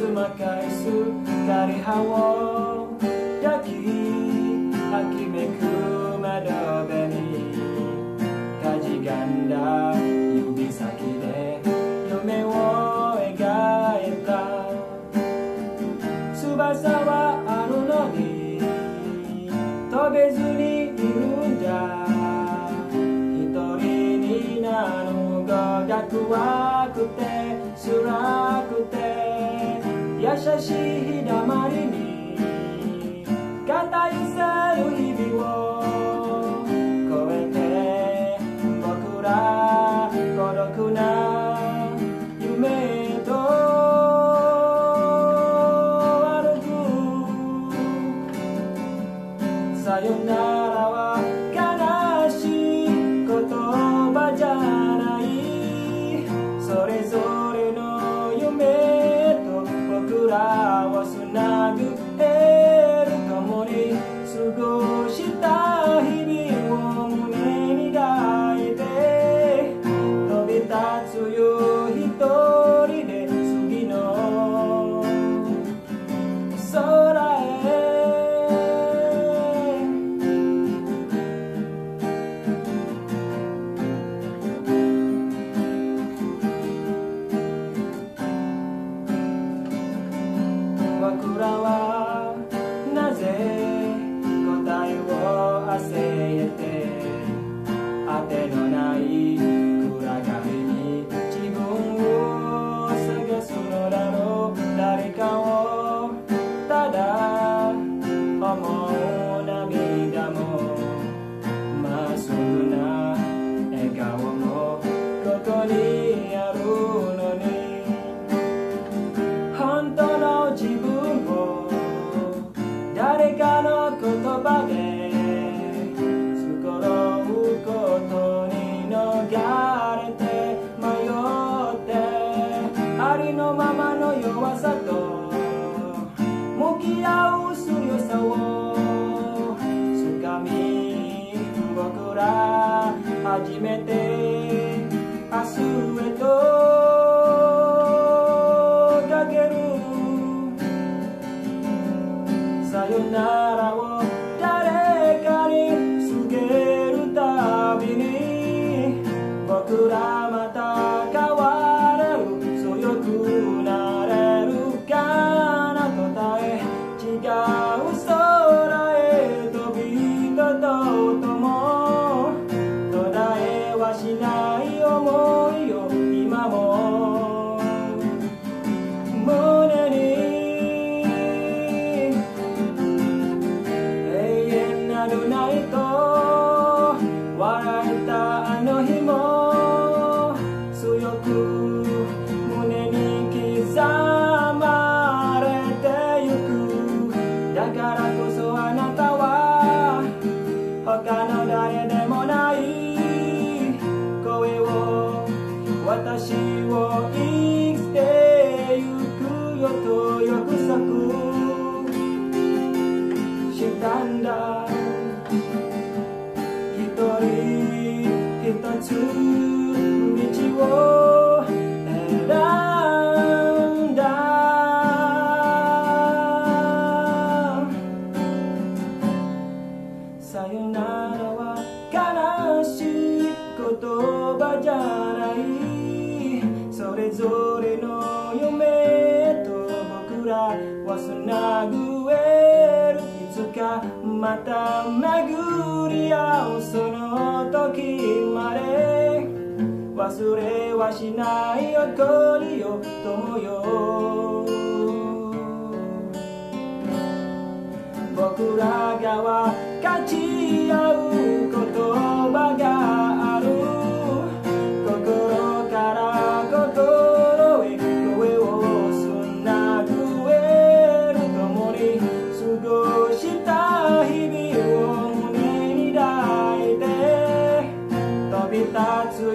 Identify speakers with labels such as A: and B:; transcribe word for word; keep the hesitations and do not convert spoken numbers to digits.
A: まかいすっかり葉を焼き秋めく窓辺にかじかんだ指先で夢を描いた。翼はあるのに飛べずにいるんだ。一人になるがが怖くて辛くて優しい日だまりに肩寄せる日々を越えて僕ら孤独な夢と歩く。さよならは悲しい言葉じゃない。それぞれの夢と僕らをつなぐエール共に過ごした日々を胸に抱いて飛び立つよ一人で次の空へ。僕らはなぜ答えを焦って当てのない暗がりに自分を探すのだろう。誰かをただ思う涙もまっすぐな笑顔もここにあるのに本当の自分を誰かの言葉で繕うことに逃れて迷ってありのままの弱さと向き合う強さをつかみ僕ら初めて明日へとさよならを誰かに告げるたびに僕らまた変われる強くなれるかな答え違う空へ飛び立とうとも途絶えはしない想いを今も胸にないと笑えたあの日も強く胸に刻まれてゆく。だからこそあなたは他の誰でもない声を私を生きてゆくよと約束したんだ。一つ道を選んだ。さよならは悲しい言葉じゃない。それぞれの夢と僕らはつなぐえる。いつかまた巡り合うその時まで忘れはしないよ恋よ友よ。僕らが分かち合う言葉がある。心から心へ声をつなぐえる。共に過ごした日々を胸に抱いて飛び立つ